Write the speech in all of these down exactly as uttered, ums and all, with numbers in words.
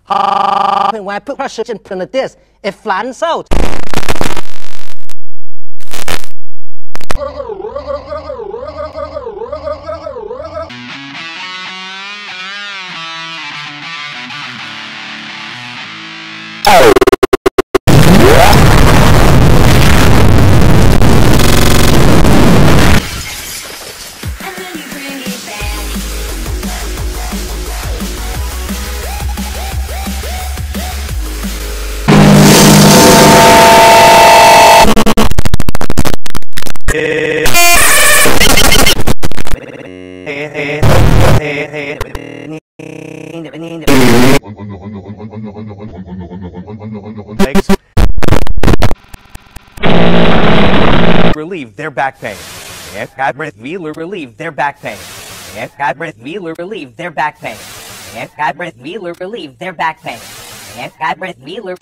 When I put pressure and put on the disc, it flattens out. Legs. Relieve their back pain. God breath Wheeler relieve their back pain. God breath Wheeler relieve their back pain. God breath Wheeler relieve their back pain. God breath Wheeler.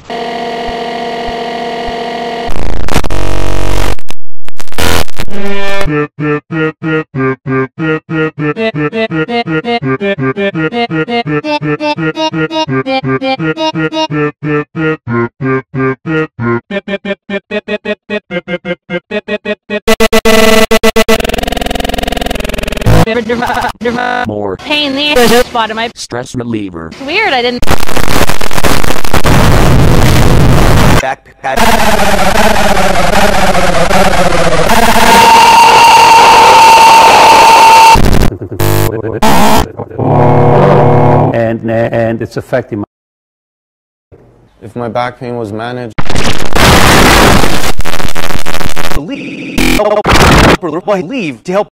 More pain in the spot of my stress reliever. It's weird, I didn't. Back, back. and and it's affecting my. If my back pain was managed, Leave, leave to help.